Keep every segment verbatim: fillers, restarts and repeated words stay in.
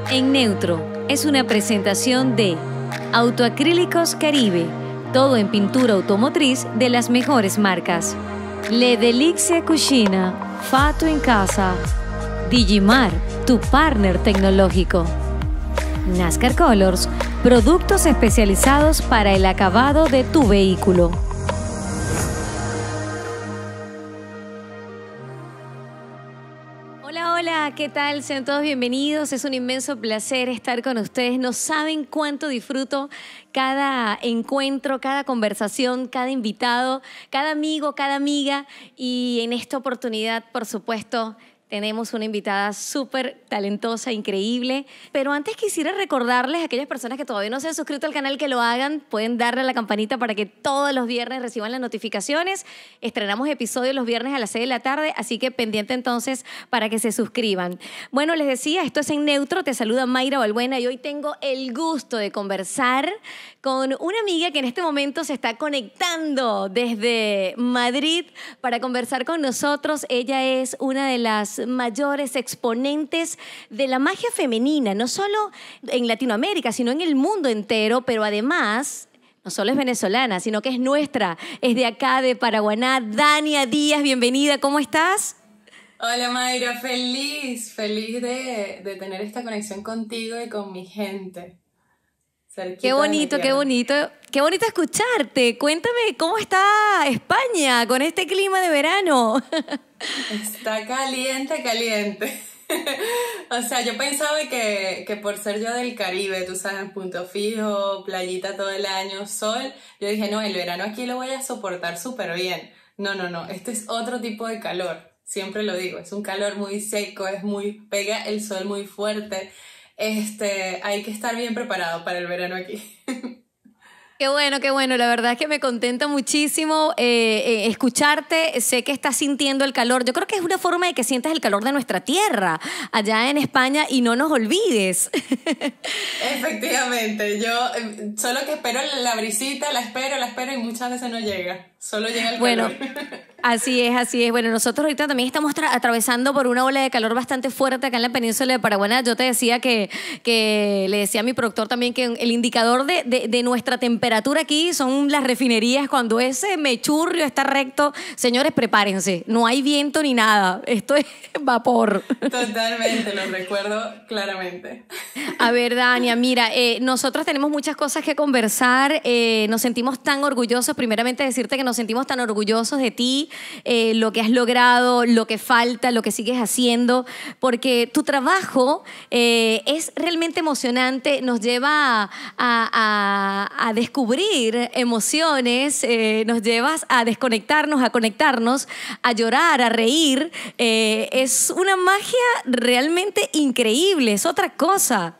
En Neutro es una presentación de Autoacrílicos Caribe, todo en pintura automotriz de las mejores marcas. Le Delixia Cucina, Fato en Casa. Digimar, tu partner tecnológico. NASCAR Colors, productos especializados para el acabado de tu vehículo. Hola, hola, ¿qué tal? Sean todos bienvenidos. Es un inmenso placer estar con ustedes. No saben cuánto disfruto cada encuentro, cada conversación, cada invitado, cada amigo, cada amiga. Y en esta oportunidad, por supuesto, tenemos una invitada súper talentosa, increíble. Pero antes quisiera recordarles a aquellas personas que todavía no se han suscrito al canal que lo hagan. Pueden darle a la campanita para que todos los viernes reciban las notificaciones. Estrenamos episodios los viernes a las seis de la tarde, así que pendiente entonces para que se suscriban. Bueno, les decía, esto es En Neutro. Te saluda Mayra Balbuena y hoy tengo el gusto de conversar con una amiga que en este momento se está conectando desde Madrid para conversar con nosotros. Ella es una de las mayores exponentes de la magia femenina, no solo en Latinoamérica, sino en el mundo entero, pero además no solo es venezolana, sino que es nuestra, es de acá, de Paraguaná. Dania Díaz, bienvenida, ¿cómo estás? Hola Mayra, feliz, feliz de, de tener esta conexión contigo y con mi gente. Qué bonito, qué bonito, qué bonito escucharte. Cuéntame, ¿cómo está España con este clima de verano? Está caliente, caliente. O sea, yo pensaba que, que por ser yo del Caribe, tú sabes, punto fijo, playita todo el año, sol, yo dije, no, el verano aquí lo voy a soportar súper bien. No, no, no, este es otro tipo de calor, siempre lo digo, es un calor muy seco, es muy, pega el sol muy fuerte. Este, hay que estar bien preparado para el verano aquí. Qué bueno, qué bueno. La verdad es que me contenta muchísimo eh, eh, escucharte. Sé que estás sintiendo el calor. Yo creo que es una forma de que sientas el calor de nuestra tierra allá en España y no nos olvides. Efectivamente. Yo eh, solo que espero la brisita, la espero, la espero y muchas veces no llega. Solo llega el bueno, calor. Así es, así es. Bueno, nosotros ahorita también estamos atravesando por una ola de calor bastante fuerte acá en la península de Paraguaná. Yo te decía que, que le decía a mi productor también que el indicador de, de, de nuestra temperatura aquí son las refinerías. Cuando ese mechurrio está recto, señores, prepárense. No hay viento ni nada. Esto es vapor. Totalmente, lo recuerdo claramente. A ver, Dania, mira, eh, nosotros tenemos muchas cosas que conversar. Eh, nos sentimos tan orgullosos. Primeramente decirte que nos sentimos tan orgullosos de ti. Eh, lo que has logrado, lo que falta, lo que sigues haciendo, porque tu trabajo eh, es realmente emocionante, nos lleva a, a, a descubrir emociones, eh, nos llevas a desconectarnos, a conectarnos, a llorar, a reír. Eh, es una magia realmente increíble, es otra cosa.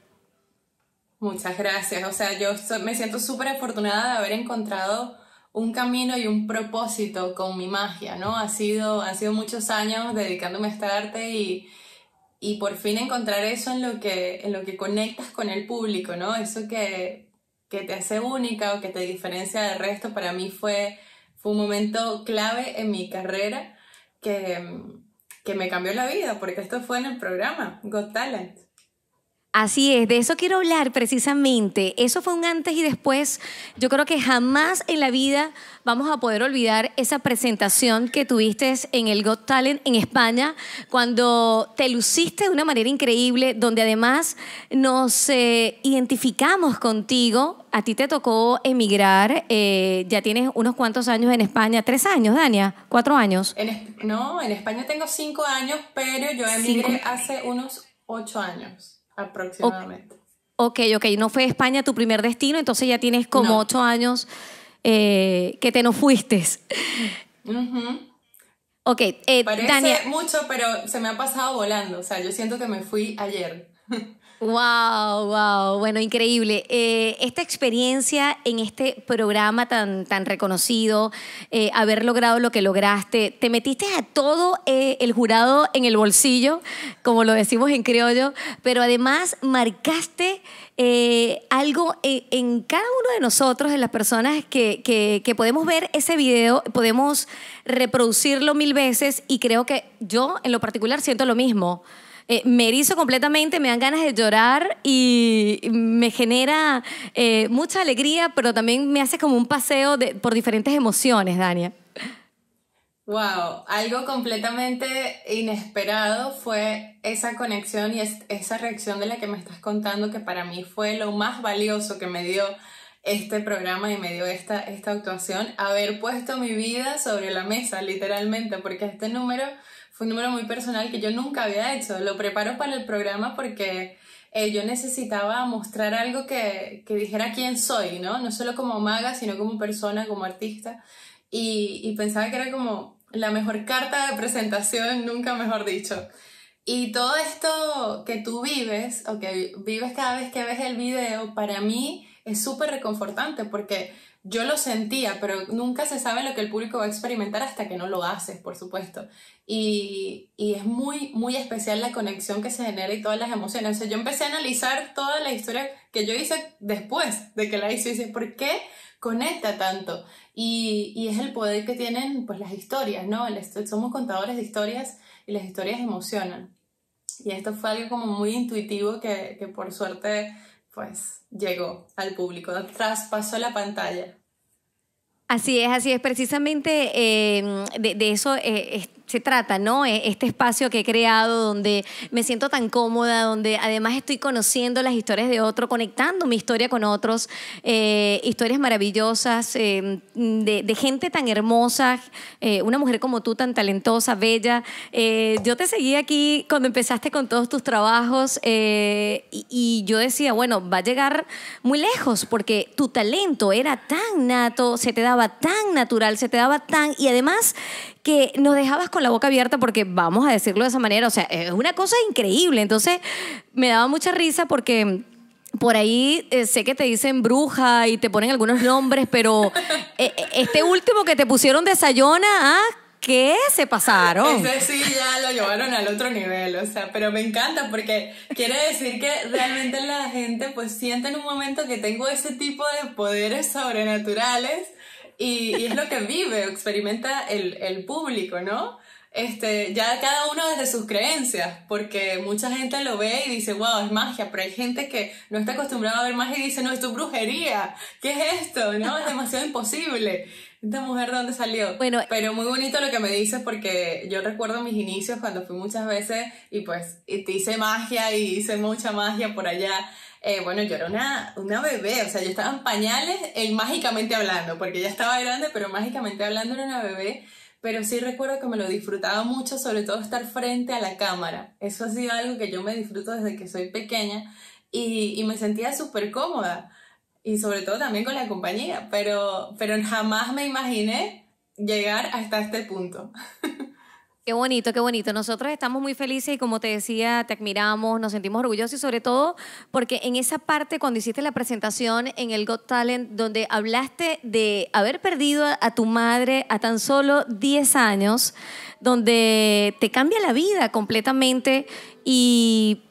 Muchas gracias. O sea, yo me siento súper afortunada de haber encontrado un camino y un propósito con mi magia, ¿no? Ha sido, han sido muchos años dedicándome a este arte y, y por fin encontrar eso en lo que, en lo que conectas con el público, ¿no? Eso que, que te hace única o que te diferencia del resto, para mí fue, fue un momento clave en mi carrera que, que me cambió la vida, porque esto fue en el programa Got Talent. Así es, de eso quiero hablar precisamente. Eso fue un antes y después. Yo creo que jamás en la vida vamos a poder olvidar esa presentación que tuviste en el Got Talent en España, cuando te luciste de una manera increíble, donde además nos eh, identificamos contigo. A ti te tocó emigrar, eh, ya tienes unos cuantos años en España. ¿Tres años, Dania? ¿Cuatro años? En, no, en España tengo cinco años, pero yo emigré ¿Cinco? hace unos ocho años. Aproximadamente. Ok, ok. No fue España tu primer destino, entonces ya tienes como no. ocho años eh, que te nos fuiste. Uh-huh. Ok. Eh, Parece Dania, mucho, pero se me ha pasado volando. O sea, yo siento que me fui ayer. Wow, wow, bueno, increíble. Eh, esta experiencia en este programa tan, tan reconocido, eh, haber logrado lo que lograste, te metiste a todo eh, el jurado en el bolsillo, como lo decimos en criollo, pero además marcaste eh, algo en, en cada uno de nosotros, en las personas que, que, que podemos ver ese video, podemos reproducirlo mil veces y creo que yo en lo particular siento lo mismo. eh, me erizo completamente, me dan ganas de llorar y me genera eh, mucha alegría, pero también me hace como un paseo de, por diferentes emociones, Dania. Wow, algo completamente inesperado fue esa conexión y es, esa reacción de la que me estás contando, que para mí fue lo más valioso que me dio este programa y me dio esta, esta actuación, haber puesto mi vida sobre la mesa, literalmente, porque este número fue un número muy personal que yo nunca había hecho. Lo preparo para el programa porque eh, yo necesitaba mostrar algo que, que dijera quién soy, ¿no? No solo como maga, sino como persona, como artista. Y, y pensaba que era como la mejor carta de presentación, nunca mejor dicho. Y todo esto que tú vives, o que vives cada vez que ves el video, para mí es súper reconfortante porque yo lo sentía, pero nunca se sabe lo que el público va a experimentar hasta que no lo haces, por supuesto. Y, y es muy, muy especial la conexión que se genera y todas las emociones. O sea, yo empecé a analizar toda la historia que yo hice después de que la hice y dije, ¿por qué conecta tanto? Y, y es el poder que tienen pues las historias, ¿no? Somos contadores de historias y las historias emocionan. Y esto fue algo como muy intuitivo que, que por suerte pues llegó al público, traspasó la pantalla. Así es, así es. Precisamente eh, de, de eso eh, es, se trata, ¿no? Este espacio que he creado donde me siento tan cómoda, donde además estoy conociendo las historias de otros, conectando mi historia con otros, eh, historias maravillosas, eh, de, de gente tan hermosa, eh, una mujer como tú tan talentosa, bella. Eh, yo te seguí aquí cuando empezaste con todos tus trabajos eh, y, y yo decía, bueno, va a llegar muy lejos porque tu talento era tan nato, se te daba tan natural, se te daba tan... Y además que nos dejabas con la boca abierta porque, vamos a decirlo de esa manera, o sea, es una cosa increíble. Entonces, me daba mucha risa porque... Por ahí eh, sé que te dicen bruja y te ponen algunos nombres, pero eh, este último que te pusieron de Sayona, ¿ah? ¿Qué? Se pasaron. Ese sí ya lo llevaron al otro nivel, o sea, pero me encanta porque quiere decir que realmente la gente pues siente en un momento que tengo ese tipo de poderes sobrenaturales y, y es lo que vive, experimenta el, el público, ¿no? Este, ya cada uno desde sus creencias, porque mucha gente lo ve y dice, wow, es magia, pero hay gente que no está acostumbrada a ver magia y dice, no, esto es brujería, ¿qué es esto? No, es demasiado imposible. ¿Esta mujer de dónde salió? Bueno, pero muy bonito lo que me dices porque yo recuerdo mis inicios cuando fui muchas veces y pues hice magia y hice mucha magia por allá. Eh, bueno, yo era una, una bebé, o sea, yo estaba en pañales, el mágicamente hablando, porque ya estaba grande, pero mágicamente hablando era una bebé. Pero sí recuerdo que me lo disfrutaba mucho, sobre todo estar frente a la cámara. Eso ha sido algo que yo me disfruto desde que soy pequeña y, y me sentía súper cómoda. Y sobre todo también con la compañía, pero, pero jamás me imaginé llegar hasta este punto. Qué bonito, qué bonito. Nosotros estamos muy felices y como te decía, te admiramos, nos sentimos orgullosos y sobre todo porque en esa parte cuando hiciste la presentación en el Got Talent donde hablaste de haber perdido a tu madre a tan solo diez años, donde te cambia la vida completamente y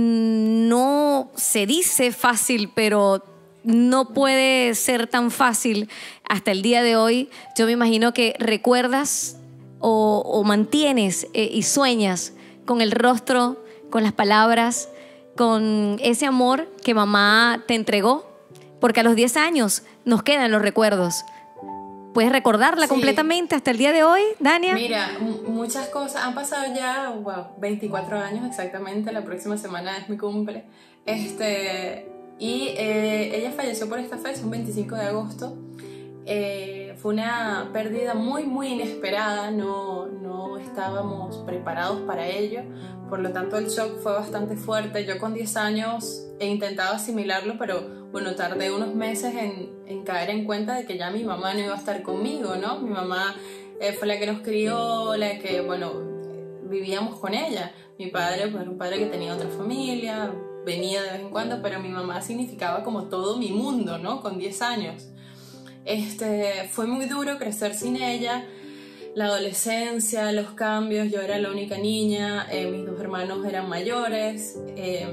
no se dice fácil, pero no puede ser tan fácil hasta el día de hoy. Yo me imagino que recuerdas o, o mantienes eh, y sueñas con el rostro, con las palabras, con ese amor que mamá te entregó, porque a los diez años nos quedan los recuerdos. ¿Puedes recordarla sí. completamente hasta el día de hoy, Dania? Mira, muchas cosas. Han pasado ya, wow, veinticuatro años exactamente. La próxima semana es mi cumple. Este, y eh, ella falleció por esta fecha, un veinticinco de agosto. Eh, fue una pérdida muy, muy inesperada. No, no estábamos preparados para ello. Por lo tanto, el shock fue bastante fuerte. Yo con diez años he intentado asimilarlo, pero bueno, tardé unos meses en, en caer en cuenta de que ya mi mamá no iba a estar conmigo, ¿no? Mi mamá eh, fue la que nos crió, la que, bueno, vivíamos con ella. Mi padre, pues, era un padre que tenía otra familia, venía de vez en cuando, pero mi mamá significaba como todo mi mundo, ¿no? Con diez años. Este, fue muy duro crecer sin ella. La adolescencia, los cambios, yo era la única niña, eh, mis dos hermanos eran mayores, eh,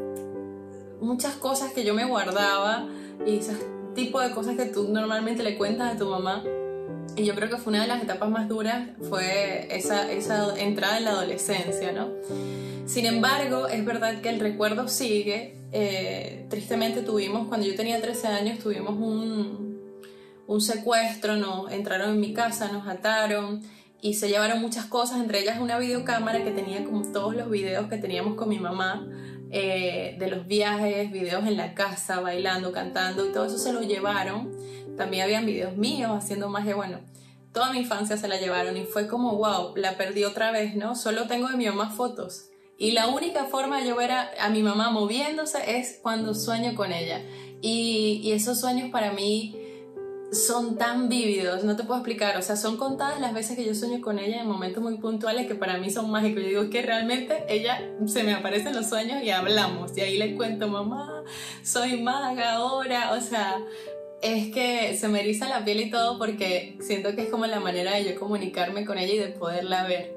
muchas cosas que yo me guardaba y ese tipo de cosas que tú normalmente le cuentas a tu mamá. Y yo creo que fue una de las etapas más duras, fue esa, esa entrada en la adolescencia, ¿no? Sin embargo, es verdad que el recuerdo sigue. Eh, tristemente tuvimos, cuando yo tenía trece años, tuvimos un, un secuestro, nos entraron en mi casa, nos ataron y se llevaron muchas cosas, entre ellas una videocámara que tenía como todos los videos que teníamos con mi mamá, eh, de los viajes, videos en la casa, bailando, cantando, y todo eso se lo llevaron. También habían videos míos haciendo magia, bueno, toda mi infancia se la llevaron y fue como, wow, la perdí otra vez, ¿no? Solo tengo de mi mamá fotos. Y la única forma de yo ver a, a mi mamá moviéndose es cuando sueño con ella. Y, y esos sueños para mí son tan vívidos, no te puedo explicar. O sea, son contadas las veces que yo sueño con ella en momentos muy puntuales que para mí son mágicos. Yo digo, es que realmente ella se me aparece en los sueños y hablamos. Y ahí le cuento, mamá, soy maga ahora. O sea, es que se me eriza la piel y todo porque siento que es como la manera de yo comunicarme con ella y de poderla ver.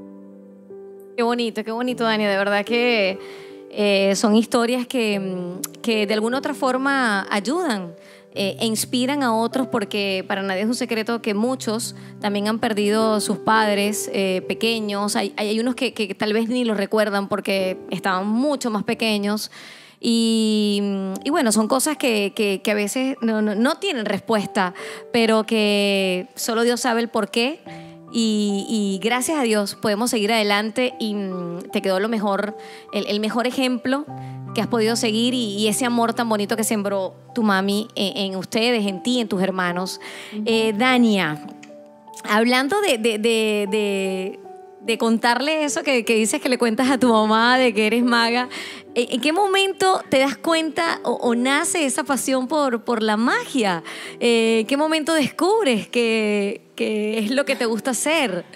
Qué bonito, qué bonito, Dani. De verdad que eh, son historias que, que de alguna otra forma ayudan eh, e inspiran a otros, porque para nadie es un secreto que muchos también han perdido sus padres eh, pequeños. Hay, hay unos que, que tal vez ni los recuerdan porque estaban mucho más pequeños. Y, y bueno, son cosas que, que, que a veces no, no, no tienen respuesta, pero que solo Dios sabe el por qué. Y, y gracias a Dios podemos seguir adelante y mm, te quedó lo mejor, el, el mejor ejemplo que has podido seguir y, y ese amor tan bonito que sembró tu mami en, en ustedes, en ti, en tus hermanos. Uh-huh. eh, Dania, hablando de, de, de, de, de contarle eso que, que dices que le cuentas a tu mamá de que eres maga, ¿en qué momento te das cuenta o, o nace esa pasión por, por la magia? Eh, ¿En qué momento descubres que, que es lo que te gusta hacer?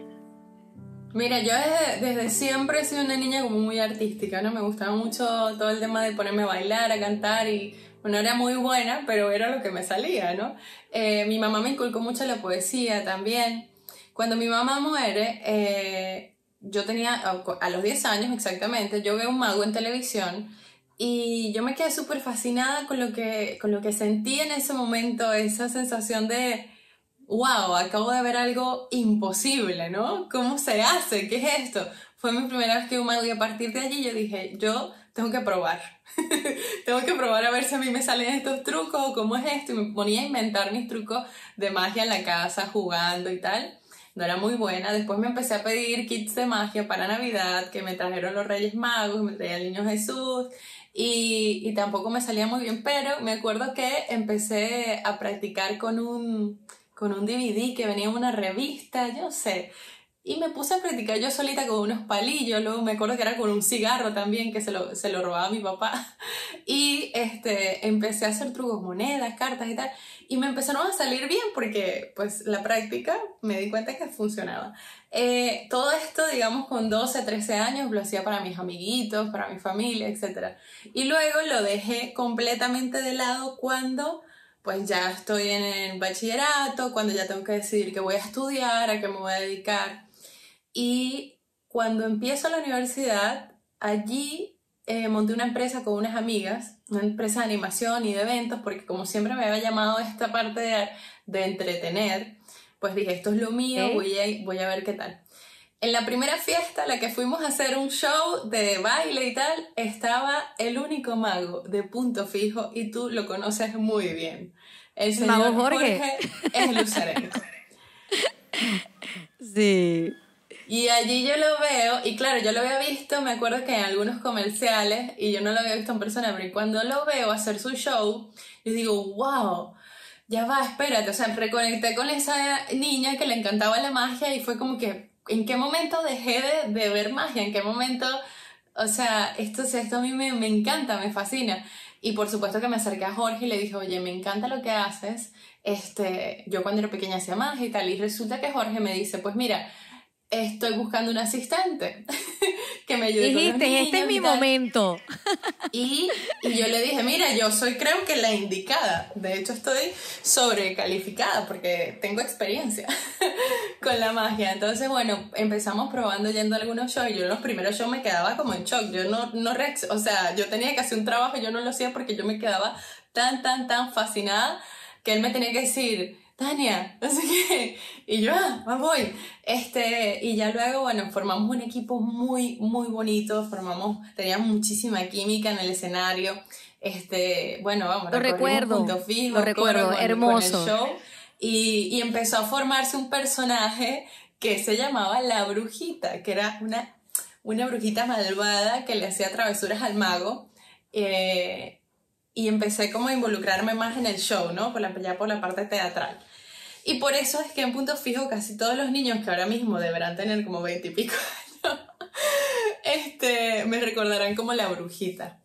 Mira, yo desde, desde siempre he sido una niña como muy artística, ¿no? Me gustaba mucho todo el tema de ponerme a bailar, a cantar y, bueno, era muy buena, pero era lo que me salía, ¿no? Eh, mi mamá me inculcó mucho la poesía también. Cuando mi mamá muere, eh, yo tenía, a los diez años exactamente, yo veo un mago en televisión y yo me quedé súper fascinada con lo que, con lo que sentí en ese momento, esa sensación de wow, acabo de ver algo imposible, ¿no? ¿Cómo se hace? ¿Qué es esto? Fue mi primera vez que un mago y a partir de allí yo dije, yo tengo que probar. Tengo que probar a ver si a mí me salen estos trucos o cómo es esto. Y me ponía a inventar mis trucos de magia en la casa, jugando y tal. No era muy buena. Después me empecé a pedir kits de magia para Navidad, que me trajeron los Reyes Magos, me traía el Niño Jesús. Y, y tampoco me salía muy bien, pero me acuerdo que empecé a practicar con un... con un D V D que venía en una revista, yo no sé, y me puse a practicar yo solita con unos palillos, luego me acuerdo que era con un cigarro también, que se lo, se lo robaba mi papá, y este, empecé a hacer trucos, monedas, cartas y tal, y me empezaron a salir bien porque pues la práctica me di cuenta que funcionaba. Eh, todo esto, digamos, con doce, trece años lo hacía para mis amiguitos, para mi familia, etcétera. Y luego lo dejé completamente de lado cuando pues ya estoy en el bachillerato, cuando ya tengo que decidir qué voy a estudiar, a qué me voy a dedicar. Y cuando empiezo la universidad, allí eh, monté una empresa con unas amigas, una empresa de animación y de eventos, porque como siempre me había llamado esta parte de, de entretener, pues dije, esto es lo mío, ¿Eh? voy, a, voy a ver qué tal. En la primera fiesta, la que fuimos a hacer un show de baile y tal, estaba el único mago de Punto Fijo y tú lo conoces muy bien. El señor Mago Jorge. Jorge es Lucereno. Sí. Y allí yo lo veo, y claro, yo lo había visto, me acuerdo que en algunos comerciales, y yo no lo había visto en persona, pero cuando lo veo hacer su show, yo digo, wow, ya va, espérate, o sea, reconecté con esa niña que le encantaba la magia y fue como que, ¿en qué momento dejé de, de ver magia? ¿En qué momento? O sea, esto, esto a mí me, me encanta, me fascina. Y por supuesto que me acerqué a Jorge y le dije, oye, me encanta lo que haces. Este, yo cuando era pequeña hacía magia y tal. Y resulta que Jorge me dice, pues mira, estoy buscando un asistente que me ayude Dijiste, con los niños. Este es mi momento. Y, y yo le dije, mira, yo soy creo que la indicada. De hecho, estoy sobrecalificada porque tengo experiencia con la magia. Entonces, bueno, empezamos probando yendo a algunos shows. Yo en los primeros shows me quedaba como en shock. Yo no, no reacc- o sea, yo tenía que hacer un trabajo y yo no lo hacía porque yo me quedaba tan, tan, tan fascinada que él me tenía que decir, Tania, así que, y yo, ah, más voy. Este, y ya luego, bueno, formamos un equipo muy, muy bonito, formamos, teníamos muchísima química en el escenario, este, bueno, vamos, Lo recorrimos recuerdo, Punto Fijo, lo recuerdo, coro con, con el hermoso. show, y, y empezó a formarse un personaje que se llamaba La Brujita, que era una, una brujita malvada que le hacía travesuras al mago, eh, y empecé como a involucrarme más en el show, ¿no? Por la, ya por la parte teatral. Y por eso es que en Punto Fijo casi todos los niños que ahora mismo deberán tener como veinte y pico años, este, me recordarán como la brujita.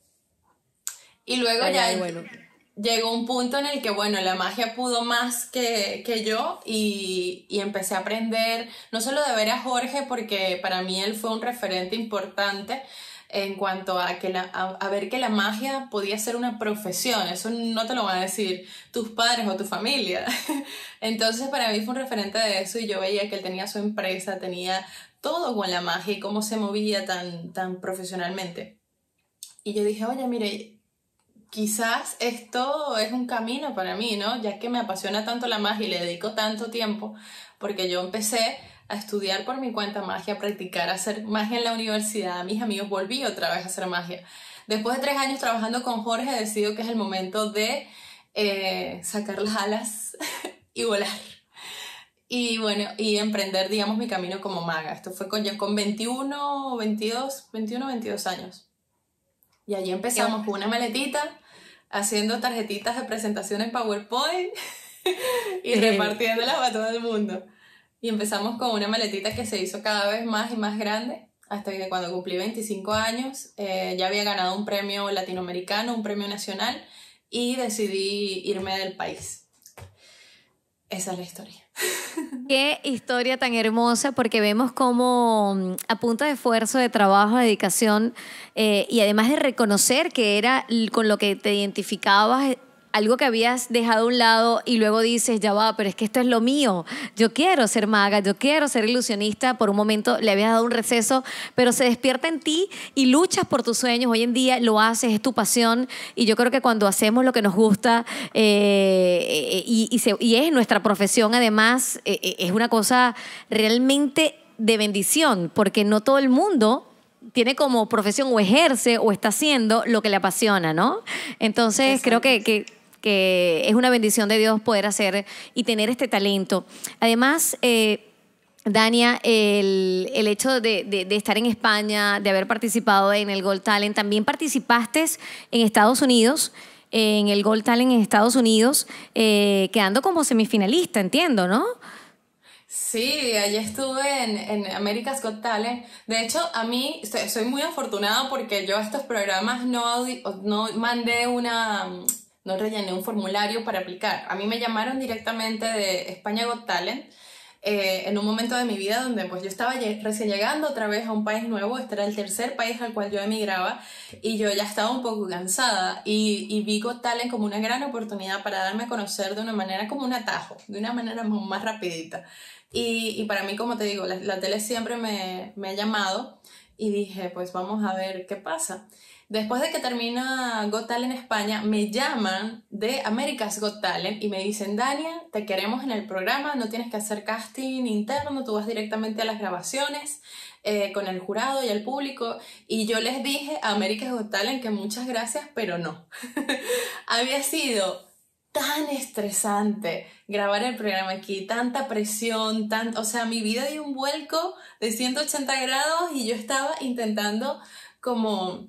Y luego Ay, ya ay, bueno. llegó un punto en el que, bueno, la magia pudo más que, que yo y, y empecé a aprender, no solo de ver a Jorge, porque para mí él fue un referente importante, en cuanto a, que la, a, a ver que la magia podía ser una profesión. Eso no te lo van a decir tus padres o tu familia. Entonces para mí fue un referente de eso y yo veía que él tenía su empresa, tenía todo con la magia y cómo se movía tan, tan profesionalmente. Y yo dije, oye, mire, quizás esto es un camino para mí, ¿no? Ya que me apasiona tanto la magia y le dedico tanto tiempo, porque yo empecé a estudiar por mi cuenta magia, a practicar, a hacer magia en la universidad. Mis amigos, volví otra vez a hacer magia. Después de tres años trabajando con Jorge, decido que es el momento de eh, sacar las alas y volar. Y bueno, y emprender, digamos, mi camino como maga. Esto fue con, ya con veintiuno, veintidós, veintiuno, veintidós años. Y allí empezamos con una maletita, haciendo tarjetitas de presentación en PowerPoint y repartiéndolas a todo el mundo. Y empezamos con una maletita que se hizo cada vez más y más grande, hasta que cuando cumplí veinticinco años eh, ya había ganado un premio latinoamericano, un premio nacional, y decidí irme del país. Esa es la historia. Qué historia tan hermosa, porque vemos cómo a punta de esfuerzo, de trabajo, de dedicación, eh, y además de reconocer que era con lo que te identificabas, algo que habías dejado a un lado y luego dices, ya va, pero es que esto es lo mío. Yo quiero ser maga, yo quiero ser ilusionista. Por un momento le habías dado un receso, pero se despierta en ti y luchas por tus sueños. Hoy en día lo haces, es tu pasión. Y yo creo que cuando hacemos lo que nos gusta eh, y, y, se, y es nuestra profesión, además, eh, es una cosa realmente de bendición, porque no todo el mundo tiene como profesión o ejerce o está haciendo lo que le apasiona, ¿no? Entonces, creo que, que que es una bendición de Dios poder hacer y tener este talento. Además, eh, Dania, el, el hecho de, de, de estar en España, de haber participado en el Got Talent, también participaste en Estados Unidos, en el Got Talent en Estados Unidos, eh, quedando como semifinalista, entiendo, ¿no? Sí, allí estuve en, en America's Got Talent. De hecho, a mí soy, soy muy afortunada porque yo a estos programas no, no mandé una... no rellené un formulario para aplicar. A mí me llamaron directamente de España Got Talent eh, en un momento de mi vida donde pues yo estaba recién llegando otra vez a un país nuevo. Este era el tercer país al cual yo emigraba y yo ya estaba un poco cansada y, y vi Got Talent como una gran oportunidad para darme a conocer de una manera como un atajo, de una manera más rapidita. Y, y para mí, como te digo, la, la tele siempre me, me ha llamado y dije, pues vamos a ver qué pasa. Después de que termina Got Talent en España, me llaman de America's Got Talent y me dicen, Dania, te queremos en el programa, no tienes que hacer casting interno, tú vas directamente a las grabaciones eh, con el jurado y el público. Y yo les dije a America's Got Talent que muchas gracias, pero no. Había sido tan estresante grabar el programa aquí, tanta presión, tan, o sea, mi vida dio un vuelco de ciento ochenta grados y yo estaba intentando como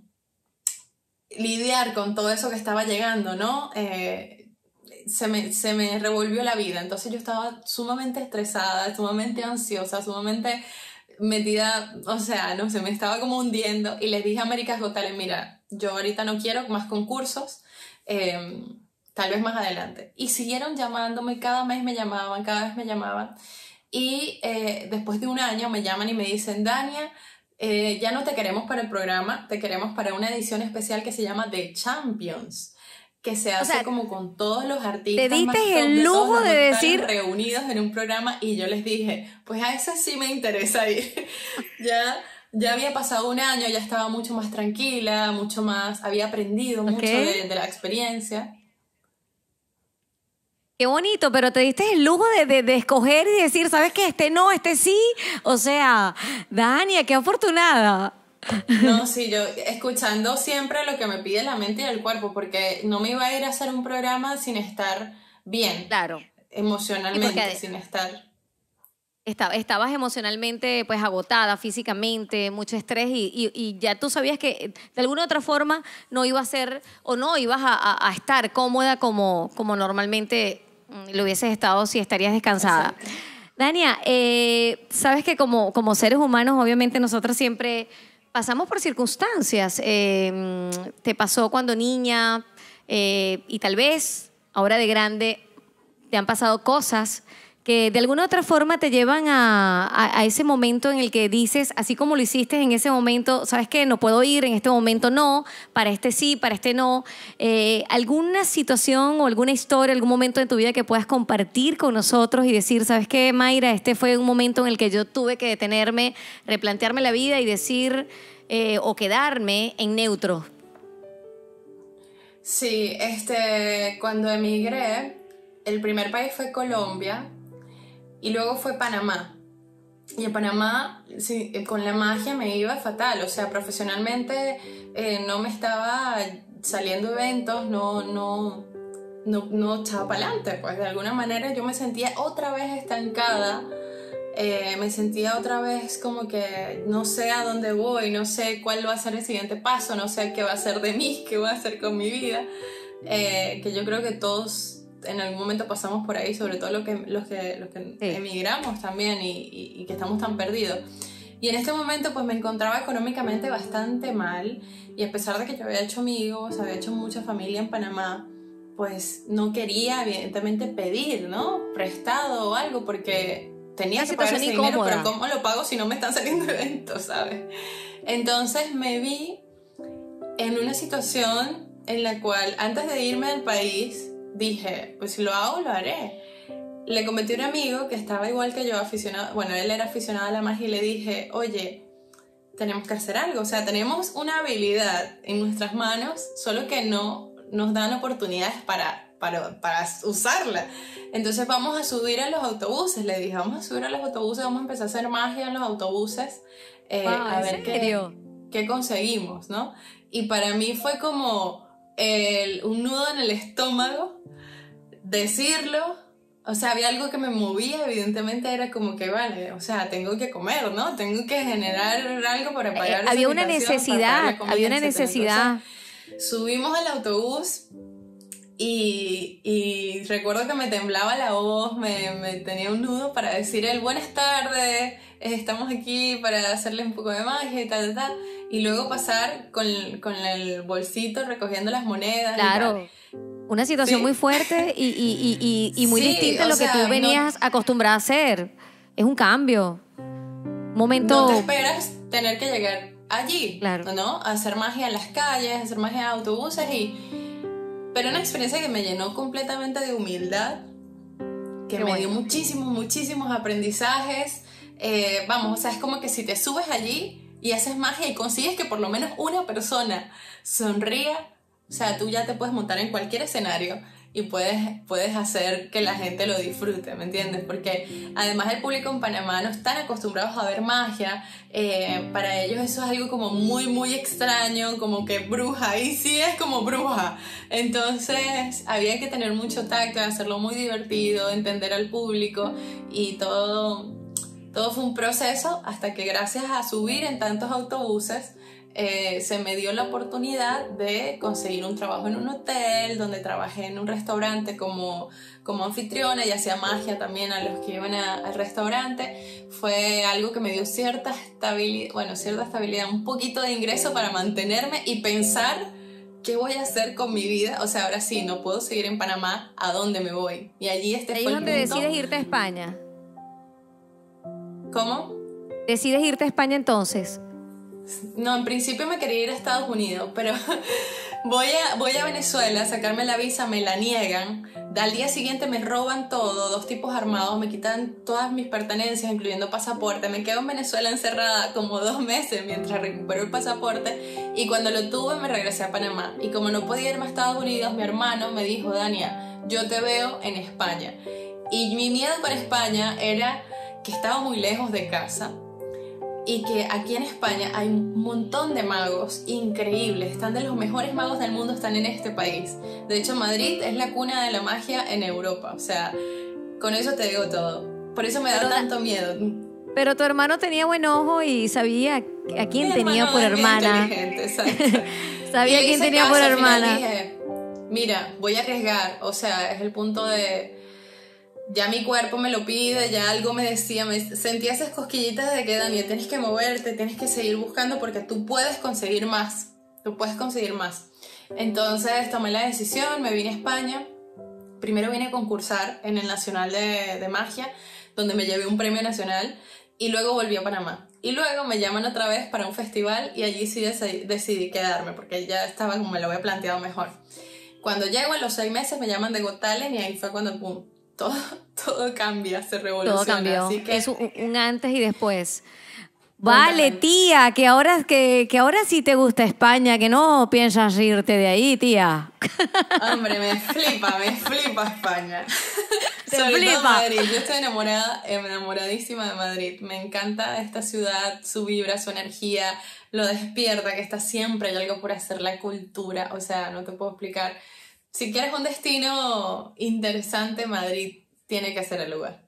lidiar con todo eso que estaba llegando, ¿no? Eh, se, me, se me revolvió la vida, entonces yo estaba sumamente estresada, sumamente ansiosa, sumamente metida, o sea, no sé, me estaba como hundiendo y les dije a America's Got Talent, mira, yo ahorita no quiero más concursos, eh, tal vez más adelante. Y siguieron llamándome, cada mes me llamaban, cada vez me llamaban y eh, después de un año me llaman y me dicen, Dania, Eh, ya no te queremos para el programa, te queremos para una edición especial que se llama The Champions, que se hace, o sea, como con todos los artistas te más diste top el de lujo todos los de decir reunidos en un programa y yo les dije, pues a ese sí me interesa ir. ya, ya había pasado un año, ya estaba mucho más tranquila, mucho más, había aprendido okay. mucho de, de la experiencia. Qué bonito, pero te diste el lujo de, de, de escoger y decir, ¿sabes qué? Este no, este sí. O sea, Dania, qué afortunada. No, sí, yo escuchando siempre lo que me pide la mente y el cuerpo, porque no me iba a ir a hacer un programa sin estar bien. Claro. Emocionalmente, sin estar... Estabas emocionalmente pues agotada, físicamente, mucho estrés y, y, y ya tú sabías que de alguna u otra forma no iba a ser o no ibas a, a, a estar cómoda como, como normalmente lo hubieses estado si estarías descansada. Exacto. Dania, eh, sabes que como, como seres humanos obviamente nosotros siempre pasamos por circunstancias. Eh, te pasó cuando niña eh, y tal vez ahora de grande te han pasado cosas que de alguna u otra forma te llevan a, a, a ese momento en el que dices, así como lo hiciste en ese momento, ¿sabes qué? No puedo ir, en este momento no, para este sí, para este no. Eh, ¿Alguna situación o alguna historia, algún momento de tu vida que puedas compartir con nosotros y decir, ¿sabes qué, Mayra? Este fue un momento en el que yo tuve que detenerme, replantearme la vida y decir, eh, o quedarme en neutro. Sí, este, cuando emigré, el primer país fue Colombia. Y luego fue Panamá. Y en Panamá, sí, con la magia me iba fatal. O sea, profesionalmente eh, no me estaba saliendo eventos, no, no, no, no estaba para adelante. Pues de alguna manera yo me sentía otra vez estancada. Eh, me sentía otra vez como que no sé a dónde voy, no sé cuál va a ser el siguiente paso, no sé qué va a ser de mí, qué va a hacer con mi vida. Eh, que yo creo que todos en algún momento pasamos por ahí, sobre todo los que, los que, los que sí. emigramos también y, y, y que estamos tan perdidos. Y en este momento pues me encontraba económicamente bastante mal y a pesar de que yo había hecho amigos, había hecho mucha familia en Panamá, pues no quería evidentemente pedir, ¿no? Prestado o algo porque tenía Una que pagar ese dinero, incómoda. pero ¿cómo lo pago si no me están saliendo eventos, ¿sabes? Entonces me vi en una situación en la cual antes de irme del país dije, pues si lo hago, lo haré. Le comenté a un amigo que estaba igual que yo, aficionado, bueno, él era aficionado a la magia y le dije, oye, tenemos que hacer algo, o sea, tenemos una habilidad en nuestras manos, solo que no nos dan oportunidades para, para, para usarla. Entonces vamos a subir a los autobuses, le dije, vamos a subir a los autobuses, vamos a empezar a hacer magia en los autobuses, eh, wow, a ver qué, qué conseguimos, ¿no? Y para mí fue como el, un nudo en el estómago decirlo. O sea, había algo que me movía, evidentemente era como que, vale, o sea, tengo que comer, ¿no? Tengo que generar algo para pagar eh, Había esa una necesidad, comida, había una etcétera. necesidad. Entonces, subimos al autobús y, y recuerdo que me temblaba la voz, me, me tenía un nudo para decir el buenas tardes, estamos aquí para hacerles un poco de magia y tal, tal, tal. Y luego pasar con, con el bolsito recogiendo las monedas. Claro. Y tal. Una situación ¿Sí? muy fuerte y, y, y, y muy sí, distinta a lo sea, que tú venías no, acostumbrada a hacer. Es un cambio. Un momento... No te esperas tener que llegar allí, claro. ¿no? A hacer magia en las calles, a hacer magia en autobuses y... Pero una experiencia que me llenó completamente de humildad, que Qué me bueno. dio muchísimos, muchísimos aprendizajes. Eh, vamos, o sea, es como que si te subes allí y haces magia y consigues que por lo menos una persona sonría, o sea, tú ya te puedes montar en cualquier escenario y puedes, puedes hacer que la gente lo disfrute, ¿me entiendes? Porque además el público en Panamá no están acostumbrados a ver magia, eh, para ellos eso es algo como muy, muy extraño, como que bruja, y sí es como bruja. Entonces había que tener mucho tacto, hacerlo muy divertido, entender al público y todo, todo fue un proceso hasta que gracias a subir en tantos autobuses, Eh, se me dio la oportunidad de conseguir un trabajo en un hotel, donde trabajé en un restaurante como, como anfitriona y hacía magia también a los que iban a, al restaurante. Fue algo que me dio cierta estabilidad, bueno, cierta estabilidad, un poquito de ingreso para mantenerme y pensar qué voy a hacer con mi vida. O sea, ahora sí, no puedo seguir en Panamá, ¿a dónde me voy? Y allí este Ahí fue es el donde punto. decides irte a España. ¿Cómo? ¿Decides irte a España entonces? No, en principio me quería ir a Estados Unidos, pero voy a, voy a Venezuela a sacarme la visa, me la niegan. Al día siguiente me roban todo, dos tipos armados, me quitan todas mis pertenencias, incluyendo pasaporte. Me quedo en Venezuela encerrada como dos meses mientras recupero el pasaporte, y cuando lo tuve me regresé a Panamá. Y como no podía irme a Estados Unidos, mi hermano me dijo: Dania, yo te veo en España. Y mi miedo con España era que estaba muy lejos de casa y que aquí en España hay un montón de magos increíbles. Están de los mejores magos del mundo, están en este país. De hecho, Madrid es la cuna de la magia en Europa. O sea, con eso te digo todo. Por eso me da Pero, tanto miedo. Pero tu hermano tenía buen ojo y sabía a quién Mi tenía por es bien hermana. inteligente, exacto. Sabía a Y le quién hice tenía caso, por al final hermana. dije, mira, voy a arriesgar. O sea, es el punto de... Ya mi cuerpo me lo pide, ya algo me decía, me sentía esas cosquillitas de que, Dani, tienes que moverte, tienes que seguir buscando porque tú puedes conseguir más, tú puedes conseguir más. Entonces tomé la decisión, me vine a España. Primero vine a concursar en el Nacional de, de Magia, donde me llevé un premio nacional, y luego volví a Panamá. Y luego me llaman otra vez para un festival y allí sí decidí, decidí quedarme porque ya estaba como me lo había planteado mejor. Cuando llego a los seis meses me llaman de Got Talent y ahí fue cuando pum, todo, todo cambia, se revoluciona. Todo cambió. Así que, es un, un antes y después. Vale, tía, que ahora, que, que ahora sí te gusta España, que no piensas irte de ahí, tía. Hombre, me flipa, me flipa España. Te Sobre flipa. todo Madrid. Yo estoy enamorada, enamoradísima de Madrid. Me encanta esta ciudad, su vibra, su energía, lo despierta que está siempre. Hay algo por hacer, la cultura. O sea, no te puedo explicar. Si quieres un destino interesante, Madrid tiene que ser el lugar.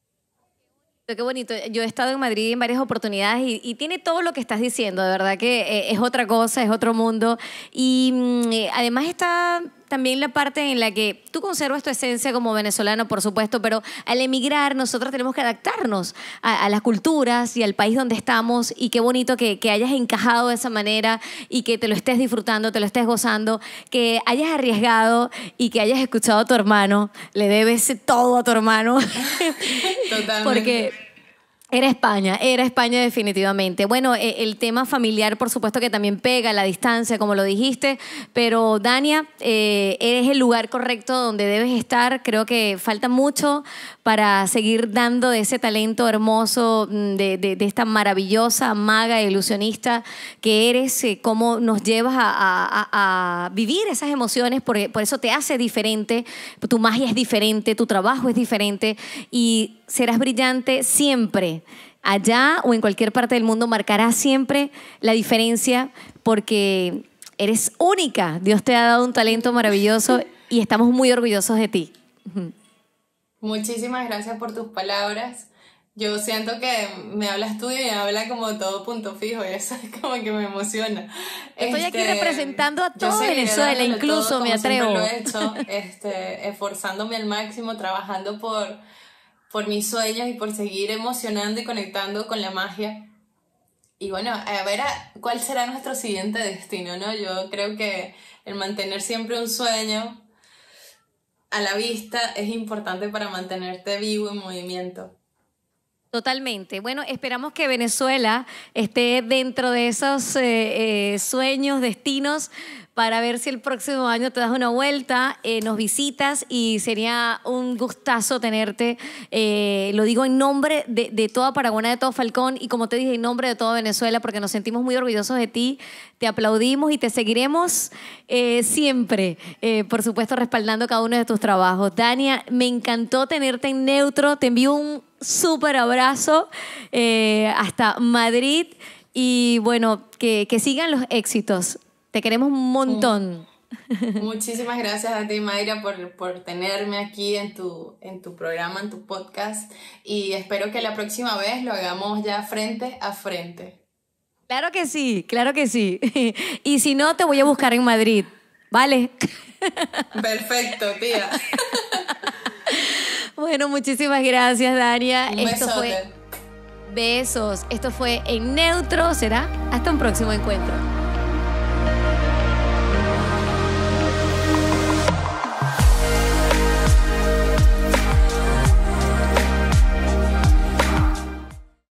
Qué bonito. Yo he estado en Madrid en varias oportunidades y, y tiene todo lo que estás diciendo. De verdad que eh, es otra cosa, es otro mundo. Y mm, eh, además está también la parte en la que tú conservas tu esencia como venezolano, por supuesto, pero al emigrar nosotros tenemos que adaptarnos a, a las culturas y al país donde estamos. Y qué bonito que, que hayas encajado de esa manera y que te lo estés disfrutando, te lo estés gozando, que hayas arriesgado y que hayas escuchado a tu hermano. Le debes todo a tu hermano. Totalmente. Porque era España, era España definitivamente. Bueno, eh, el tema familiar, por supuesto que también pega, la distancia, como lo dijiste, pero Dania, eh, eres el lugar correcto donde debes estar. Creo que falta mucho para seguir dando de ese talento hermoso, de, de, de esta maravillosa maga e ilusionista que eres, eh, cómo nos llevas a, a, a vivir esas emociones, por, por eso te hace diferente, tu magia es diferente, tu trabajo es diferente y serás brillante siempre. Allá o en cualquier parte del mundo marcarás siempre la diferencia porque eres única. Dios te ha dado un talento maravilloso y estamos muy orgullosos de ti. Muchísimas gracias por tus palabras. Yo siento que me hablas tú y me habla como todo punto fijo y eso es como que me emociona. Estoy este, aquí representando a todo seguiré Venezuela, dándole incluso todo, me como siempre atrevo. lo he hecho, este, esforzándome al máximo, trabajando por, por mis sueños y por seguir emocionando y conectando con la magia. Y bueno, a ver a, cuál será nuestro siguiente destino, ¿no? Yo creo que el mantener siempre un sueño a la vista es importante para mantenerte vivo en movimiento. Totalmente. Bueno, esperamos que Venezuela esté dentro de esos eh, eh, sueños, destinos, para ver si el próximo año te das una vuelta, eh, nos visitas y sería un gustazo tenerte. Eh, lo digo en nombre de, de toda Paraguaná, de todo Falcón y como te dije, en nombre de toda Venezuela, porque nos sentimos muy orgullosos de ti, te aplaudimos y te seguiremos eh, siempre, eh, por supuesto, respaldando cada uno de tus trabajos. Dania, me encantó tenerte en Neutro, te envío un súper abrazo eh, hasta Madrid y bueno, que, que sigan los éxitos. Te queremos un montón. Muchísimas gracias a ti, Mayra, por, por tenerme aquí en tu, en tu programa, en tu podcast. Y espero que la próxima vez lo hagamos ya frente a frente. Claro que sí, claro que sí. Y si no, te voy a buscar en Madrid, ¿vale? Perfecto, tía. Bueno, muchísimas gracias, Dania. Un Esto besote. fue besos. Esto fue En Neutro. Será hasta un próximo encuentro.